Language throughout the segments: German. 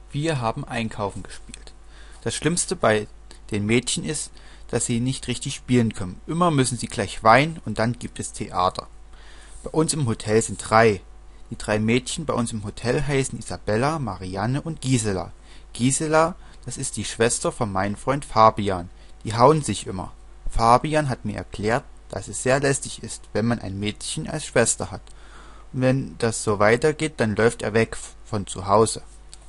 Wir haben Einkaufen gespielt. Das Schlimmste bei den Mädchen ist, dass sie nicht richtig spielen können. Immer müssen sie gleich weinen und dann gibt es Theater. Bei uns im Hotel sind drei. Die drei Mädchen bei uns im Hotel heißen Isabella, Marianne und Gisela. Gisela, das ist die Schwester von meinem Freund Fabian. Die hauen sich immer. Fabian hat mir erklärt, dass es sehr lästig ist, wenn man ein Mädchen als Schwester hat. Und wenn das so weitergeht, dann läuft er weg von zu Hause.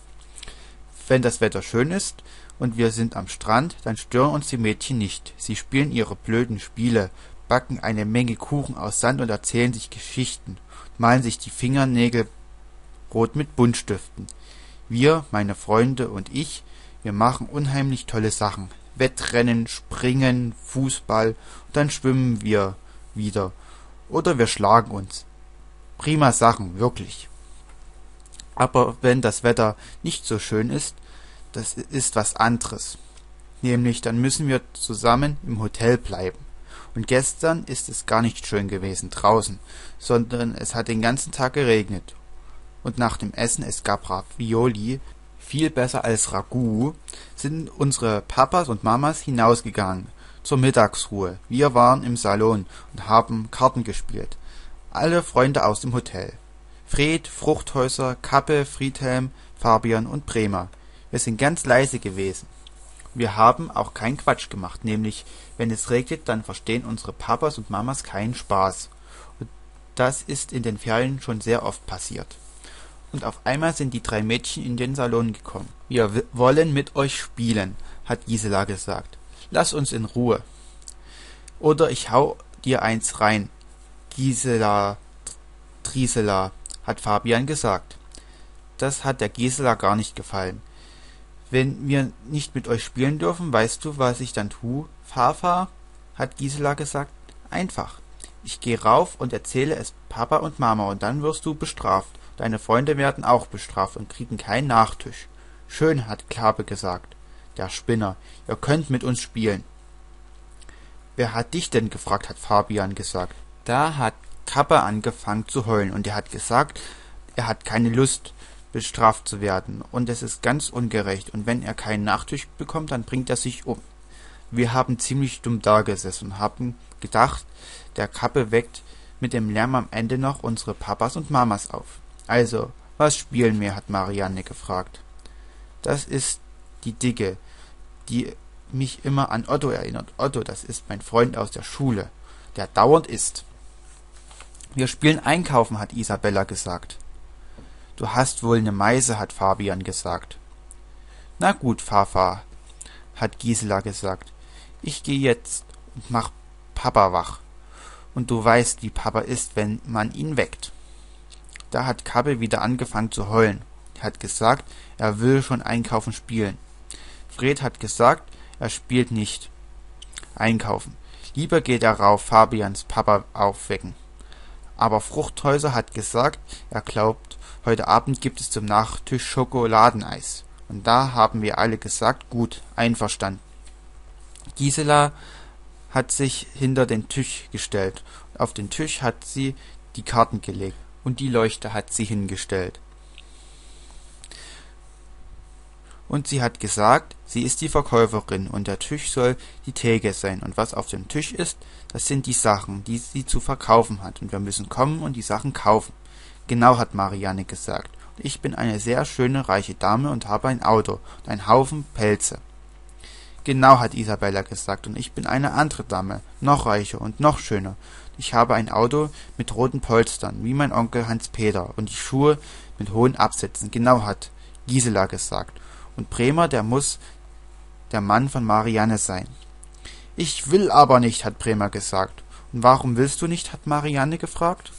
Wenn das Wetter schön ist und wir sind am Strand, dann stören uns die Mädchen nicht. Sie spielen ihre blöden Spiele, backen eine Menge Kuchen aus Sand und erzählen sich Geschichten, malen sich die Fingernägel rot mit Buntstiften. Wir, meine Freunde und ich, wir machen unheimlich tolle Sachen. Wettrennen, Springen, Fußball, und dann schwimmen wir wieder. Oder wir schlagen uns. Prima Sachen, wirklich. Aber wenn das Wetter nicht so schön ist, das ist was anderes. Nämlich, dann müssen wir zusammen im Hotel bleiben. Und gestern ist es gar nicht schön gewesen draußen, sondern es hat den ganzen Tag geregnet. Und nach dem Essen, es gab Ravioli, viel besser als Ragout, sind unsere Papas und Mamas hinausgegangen zur Mittagsruhe. Wir waren im Salon und haben Karten gespielt. Alle Freunde aus dem Hotel. Fred, Fruchthäuser, Kappe, Friedhelm, Fabian und Bremer. Wir sind ganz leise gewesen. Wir haben auch keinen Quatsch gemacht, nämlich, wenn es regnet, dann verstehen unsere Papas und Mamas keinen Spaß. Und das ist in den Ferien schon sehr oft passiert. Und auf einmal sind die drei Mädchen in den Salon gekommen. Wir wollen mit euch spielen, hat Gisela gesagt. Lass uns in Ruhe. Oder ich hau dir eins rein, Gisela Trisela, hat Fabian gesagt. Das hat der Gisela gar nicht gefallen. Wenn wir nicht mit euch spielen dürfen, weißt du, was ich dann tu, Fafa? Hat Gisela gesagt. Einfach. Ich geh rauf und erzähle es Papa und Mama und dann wirst du bestraft. Deine Freunde werden auch bestraft und kriegen keinen Nachtisch. Schön, hat Klabe gesagt. Der Spinner. Ihr könnt mit uns spielen. Wer hat dich denn gefragt, hat Fabian gesagt. Da hat Kappe angefangen zu heulen und er hat gesagt, er hat keine Lust, bestraft zu werden und es ist ganz ungerecht und wenn er keinen Nachtisch bekommt, dann bringt er sich um. Wir haben ziemlich dumm dagesessen und haben gedacht, der Kappe weckt mit dem Lärm am Ende noch unsere Papas und Mamas auf. Also, was spielen wir, hat Marianne gefragt. Das ist die Dicke, die mich immer an Otto erinnert. Otto, das ist mein Freund aus der Schule, der dauernd isst. Wir spielen Einkaufen, hat Isabella gesagt. Du hast wohl ne Meise, hat Fabian gesagt. Na gut, Fafa, hat Gisela gesagt. Ich geh jetzt und mach Papa wach. Und du weißt, wie Papa ist, wenn man ihn weckt. Da hat Kappe wieder angefangen zu heulen. Er hat gesagt, er will schon einkaufen spielen. Fred hat gesagt, er spielt nicht einkaufen. Lieber geht er rauf, Fabians Papa aufwecken. Aber Fruchthäuser hat gesagt, er glaubt, heute Abend gibt es zum Nachtisch Schokoladeneis. Und da haben wir alle gesagt, gut, einverstanden. Gisela hat sich hinter den Tisch gestellt. Auf den Tisch hat sie die Karten gelegt und die Leuchte hat sie hingestellt. Und sie hat gesagt, sie ist die Verkäuferin und der Tisch soll die Theke sein. Und was auf dem Tisch ist, das sind die Sachen, die sie zu verkaufen hat. Und wir müssen kommen und die Sachen kaufen. Genau, hat Marianne gesagt. Und ich bin eine sehr schöne, reiche Dame und habe ein Auto und einen Haufen Pelze. Genau, hat Isabella gesagt. Und ich bin eine andere Dame, noch reicher und noch schöner. Ich habe ein Auto mit roten Polstern, wie mein Onkel Hans-Peter, und die Schuhe mit hohen Absätzen. Genau, hat Gisela gesagt. Und Bremer, der muss der Mann von Marianne sein. Ich will aber nicht, hat Bremer gesagt. Und warum willst du nicht, hat Marianne gefragt.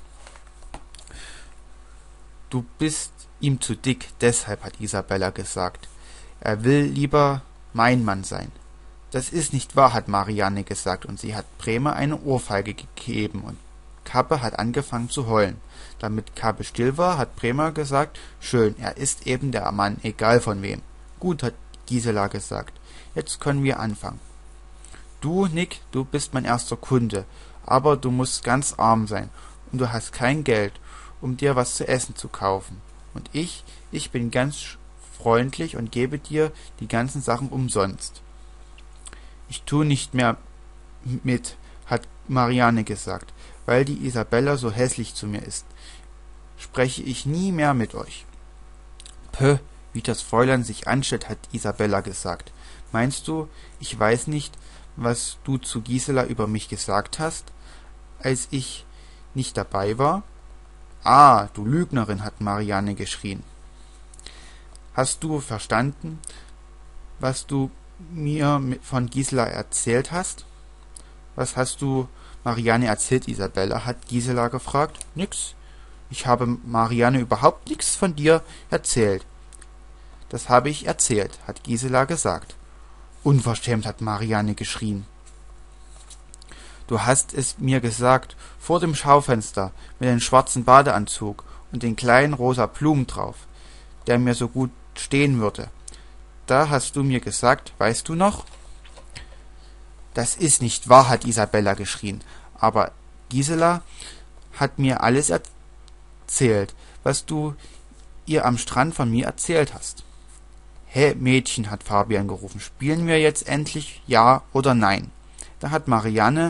Du bist ihm zu dick, deshalb, hat Isabella gesagt. Er will lieber mein Mann sein. Das ist nicht wahr, hat Marianne gesagt, und sie hat Bremer eine Ohrfeige gegeben, und Kappe hat angefangen zu heulen. Damit Kappe still war, hat Bremer gesagt, schön, er ist eben der Mann, egal von wem. Gut, hat Gisela gesagt, jetzt können wir anfangen. Du, Nick, du bist mein erster Kunde, aber du musst ganz arm sein, und du hast kein Geld, um dir was zu essen zu kaufen. Und ich bin ganz freundlich und gebe dir die ganzen Sachen umsonst. Ich tu nicht mehr mit, hat Marianne gesagt, weil die Isabella so hässlich zu mir ist. Spreche ich nie mehr mit euch. Pö, wie das Fräulein sich anstellt, hat Isabella gesagt. Meinst du, ich weiß nicht, was du zu Gisela über mich gesagt hast, als ich nicht dabei war? Ah, du Lügnerin, hat Marianne geschrien. Hast du verstanden, was du mir von Gisela erzählt hast? Was hast du Marianne erzählt, Isabella, hat Gisela gefragt. Nix. Ich habe Marianne überhaupt nichts von dir erzählt. Das habe ich erzählt, hat Gisela gesagt. Unverschämt, hat Marianne geschrien. Du hast es mir gesagt, vor dem Schaufenster, mit dem schwarzen Badeanzug und den kleinen rosa Blumen drauf, der mir so gut stehen würde. Da hast du mir gesagt, weißt du noch? Das ist nicht wahr, hat Isabella geschrien, aber Gisela hat mir alles erzählt, was du ihr am Strand von mir erzählt hast. Hä, Mädchen, hat Fabian gerufen, spielen wir jetzt endlich, ja oder nein? Da hat Marianne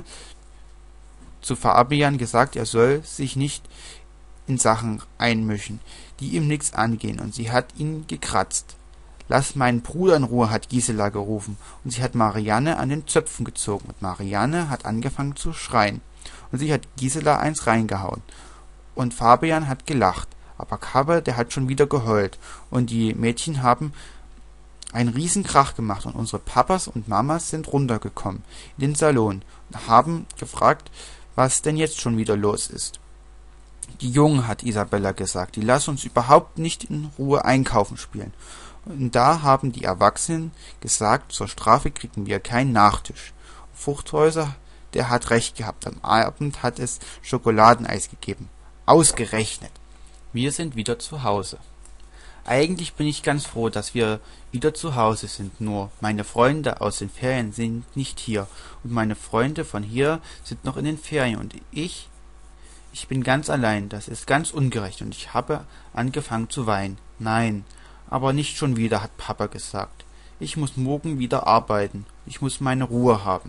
zu Fabian gesagt, er soll sich nicht in Sachen einmischen, die ihm nichts angehen, und sie hat ihn gekratzt. Lass meinen Bruder in Ruhe, hat Gisela gerufen, und sie hat Marianne an den Zöpfen gezogen, und Marianne hat angefangen zu schreien, und sie hat Gisela eins reingehauen, und Fabian hat gelacht, aber Kabbe, der hat schon wieder geheult, und die Mädchen haben einen Riesenkrach gemacht, und unsere Papas und Mamas sind runtergekommen in den Salon und haben gefragt, was denn jetzt schon wieder los ist. Die Jungen, hat Isabella gesagt, die lassen uns überhaupt nicht in Ruhe einkaufen spielen. Und da haben die Erwachsenen gesagt, zur Strafe kriegen wir keinen Nachtisch. Fruchthäuser, der hat recht gehabt, am Abend hat es Schokoladeneis gegeben. Ausgerechnet. Wir sind wieder zu Hause. Eigentlich bin ich ganz froh, dass wir wieder zu Hause sind, nur meine Freunde aus den Ferien sind nicht hier und meine Freunde von hier sind noch in den Ferien und ich bin ganz allein, das ist ganz ungerecht und ich habe angefangen zu weinen. Nein, aber nicht schon wieder, hat Papa gesagt. Ich muss morgen wieder arbeiten, ich muss meine Ruhe haben.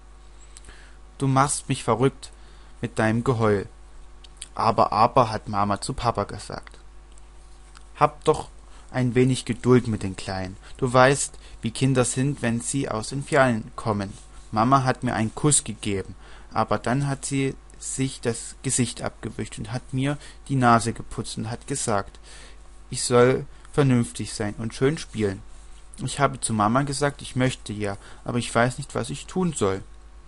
Du machst mich verrückt mit deinem Geheul. Aber, hat Mama zu Papa gesagt. Hab doch ein wenig Geduld mit den Kleinen. Du weißt, wie Kinder sind, wenn sie aus den Ferien kommen. Mama hat mir einen Kuss gegeben, aber dann hat sie sich das Gesicht abgewischt und hat mir die Nase geputzt und hat gesagt, ich soll vernünftig sein und schön spielen. Ich habe zu Mama gesagt, ich möchte ja, aber ich weiß nicht, was ich tun soll.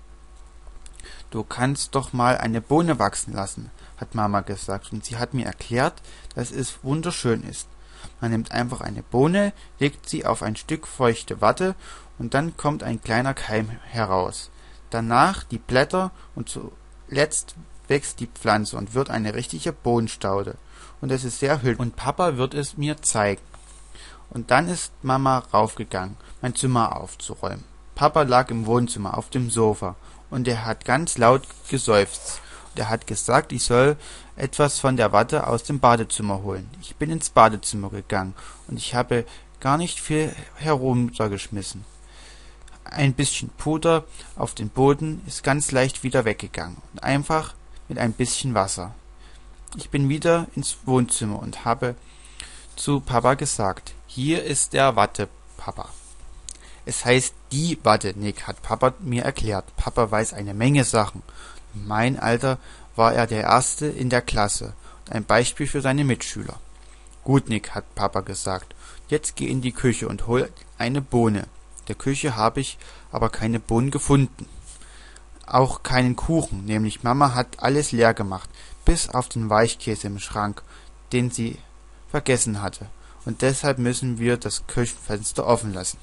Du kannst doch mal eine Bohne wachsen lassen, hat Mama gesagt, und sie hat mir erklärt, dass es wunderschön ist. Man nimmt einfach eine Bohne, legt sie auf ein Stück feuchte Watte und dann kommt ein kleiner Keim heraus. Danach die Blätter und zuletzt wächst die Pflanze und wird eine richtige Bohnenstaude. Und es ist sehr hübsch und Papa wird es mir zeigen. Und dann ist Mama raufgegangen, mein Zimmer aufzuräumen. Papa lag im Wohnzimmer auf dem Sofa und er hat ganz laut geseufzt. Er hat gesagt, ich soll etwas von der Watte aus dem Badezimmer holen. Ich bin ins Badezimmer gegangen und ich habe gar nicht viel heruntergeschmissen. Ein bisschen Puder auf den Boden ist ganz leicht wieder weggegangen und einfach mit ein bisschen Wasser. Ich bin wieder ins Wohnzimmer und habe zu Papa gesagt, hier ist der Watte, Papa. Es heißt die Watte, Nick, hat Papa mir erklärt. Papa weiß eine Menge Sachen. In meinem Alter war er der Erste in der Klasse und ein Beispiel für seine Mitschüler. Gut, Nick, hat Papa gesagt. Jetzt geh in die Küche und hol eine Bohne. In der Küche habe ich aber keine Bohnen gefunden. Auch keinen Kuchen, nämlich Mama hat alles leer gemacht, bis auf den Weichkäse im Schrank, den sie vergessen hatte. Und deshalb müssen wir das Küchenfenster offen lassen.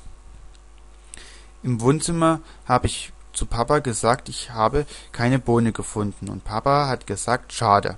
Im Wohnzimmer habe ich zu Papa gesagt, ich habe keine Bohne gefunden, und Papa hat gesagt, schade.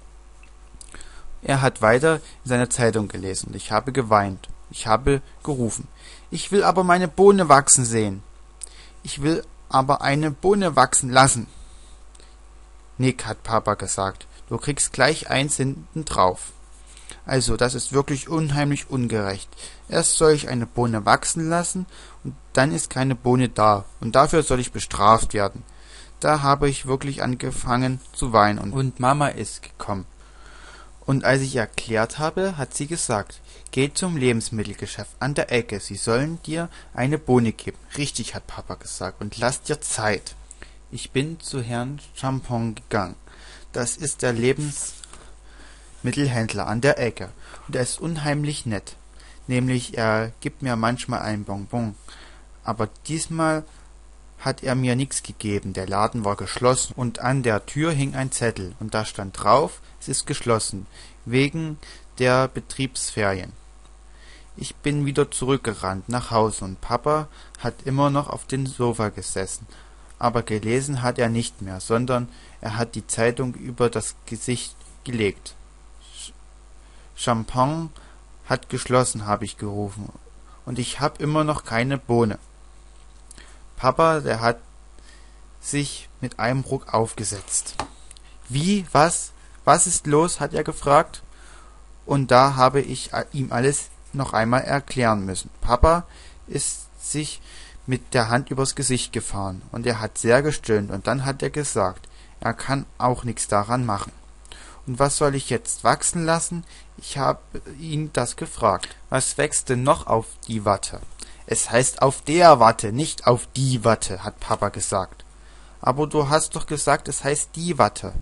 Er hat weiter in seiner Zeitung gelesen und ich habe geweint. Ich habe gerufen, ich will aber meine Bohne wachsen sehen. Ich will aber eine Bohne wachsen lassen. Nick, hat Papa gesagt, du kriegst gleich eins hinten drauf. Also, das ist wirklich unheimlich ungerecht. Erst soll ich eine Bohne wachsen lassen, und dann ist keine Bohne da, und dafür soll ich bestraft werden. Da habe ich wirklich angefangen zu weinen, und Mama ist gekommen. Und als ich ihr erklärt habe, hat sie gesagt, geh zum Lebensmittelgeschäft an der Ecke, sie sollen dir eine Bohne geben. Richtig, hat Papa gesagt, und lass dir Zeit. Ich bin zu Herrn Champon gegangen. Das ist der Lebensmittelhändler an der Ecke, und er ist unheimlich nett. Nämlich, er gibt mir manchmal ein Bonbon, aber diesmal hat er mir nichts gegeben. Der Laden war geschlossen, und an der Tür hing ein Zettel, und da stand drauf, es ist geschlossen, wegen der Betriebsferien. Ich bin wieder zurückgerannt nach Hause, und Papa hat immer noch auf dem Sofa gesessen, aber gelesen hat er nicht mehr, sondern er hat die Zeitung über das Gesicht gelegt. Champon hat geschlossen, habe ich gerufen, und ich hab immer noch keine Bohne. Papa, der hat sich mit einem Ruck aufgesetzt. Wie? Was? Was ist los? Hat er gefragt. Und da habe ich ihm alles noch einmal erklären müssen. Papa ist sich mit der Hand übers Gesicht gefahren, und er hat sehr gestöhnt, und dann hat er gesagt, er kann auch nichts daran machen. Und was soll ich jetzt wachsen lassen? Ich habe ihn das gefragt. Was wächst denn noch auf die Watte? Es heißt auf der Watte, nicht auf die Watte, hat Papa gesagt. Aber du hast doch gesagt, es heißt die Watte,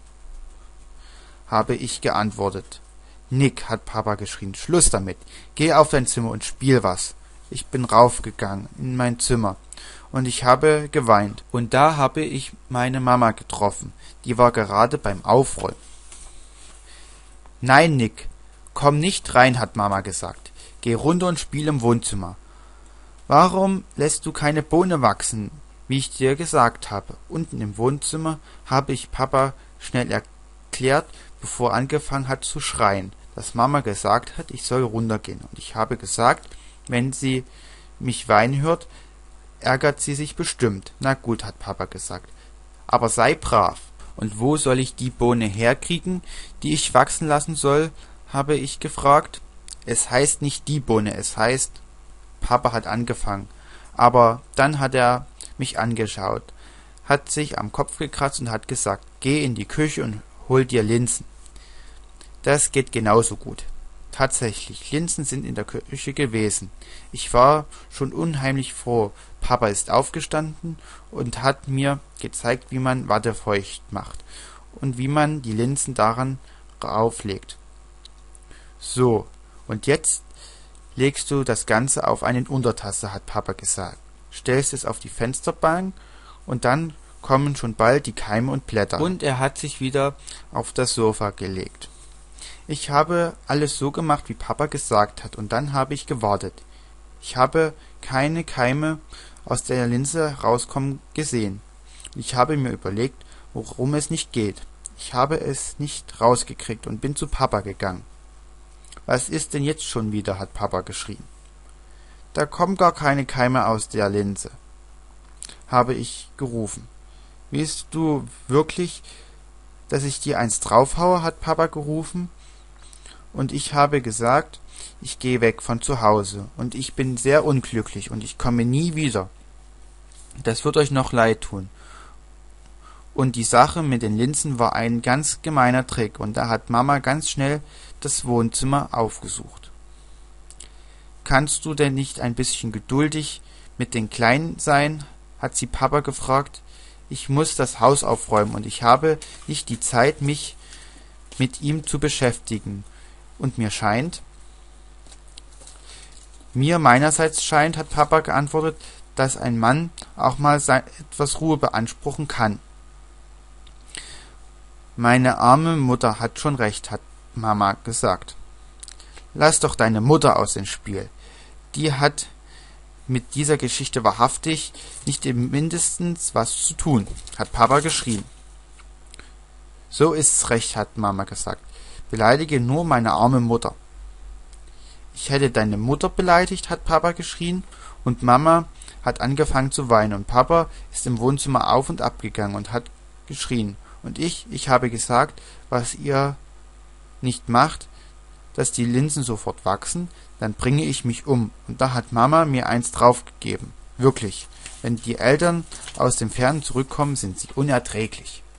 habe ich geantwortet. Nick, hat Papa geschrien, Schluss damit. Geh auf dein Zimmer und spiel was. Ich bin raufgegangen in mein Zimmer, und ich habe geweint. Und da habe ich meine Mama getroffen. Die war gerade beim Aufräumen. Nein, Nick, komm nicht rein, hat Mama gesagt. Geh runter und spiel im Wohnzimmer. Warum lässt du keine Bohne wachsen, wie ich dir gesagt habe? Unten im Wohnzimmer habe ich Papa schnell erklärt, bevor er angefangen hat zu schreien, dass Mama gesagt hat, ich soll runtergehen. Und ich habe gesagt, wenn sie mich weinen hört, ärgert sie sich bestimmt. Na gut, hat Papa gesagt, aber sei brav. Und wo soll ich die Bohne herkriegen, die ich wachsen lassen soll, habe ich gefragt. Es heißt nicht die Bohne, es heißt... Papa hat angefangen, aber dann hat er mich angeschaut, hat sich am Kopf gekratzt und hat gesagt, geh in die Küche und hol dir Linsen. Das geht genauso gut. Tatsächlich, Linsen sind in der Küche gewesen. Ich war schon unheimlich froh. Papa ist aufgestanden und hat mir gezeigt, wie man Watte feucht macht und wie man die Linsen daran rauflegt. So, und jetzt legst du das Ganze auf eine Untertasse, hat Papa gesagt. Stellst es auf die Fensterbank, und dann kommen schon bald die Keime und Blätter. Und er hat sich wieder auf das Sofa gelegt. Ich habe alles so gemacht, wie Papa gesagt hat, und dann habe ich gewartet. Ich habe keine Keime aus der Linse rauskommen gesehen. Ich habe mir überlegt, worum es nicht geht. Ich habe es nicht rausgekriegt und bin zu Papa gegangen. Was ist denn jetzt schon wieder, hat Papa geschrien. Da kommen gar keine Keime aus der Linse, habe ich gerufen. Willst du wirklich, dass ich dir eins draufhaue, hat Papa gerufen. Und ich habe gesagt, ich gehe weg von zu Hause, und ich bin sehr unglücklich, und ich komme nie wieder. Das wird euch noch leid tun. Und die Sache mit den Linsen war ein ganz gemeiner Trick, und da hat Mama ganz schnell das Wohnzimmer aufgesucht. Kannst du denn nicht ein bisschen geduldig mit den Kleinen sein? Hat sie Papa gefragt. Ich muss das Haus aufräumen, und ich habe nicht die Zeit, mich mit ihm zu beschäftigen. Und mir meinerseits scheint, hat Papa geantwortet, dass ein Mann auch mal etwas Ruhe beanspruchen kann. Meine arme Mutter hat schon recht, hat Mama gesagt. Lass doch deine Mutter aus dem Spiel. Die hat mit dieser Geschichte wahrhaftig nicht im Mindestens was zu tun, hat Papa geschrien. So ist's recht, hat Mama gesagt. Beleidige nur meine arme Mutter. Ich hätte deine Mutter beleidigt, hat Papa geschrien, und Mama hat angefangen zu weinen, und Papa ist im Wohnzimmer auf und ab gegangen und hat geschrien. Und ich habe gesagt, was ihr nicht macht, dass die Linsen sofort wachsen, dann bringe ich mich um, und da hat Mama mir eins draufgegeben. Wirklich, wenn die Eltern aus dem Fernsehen zurückkommen, sind sie unerträglich.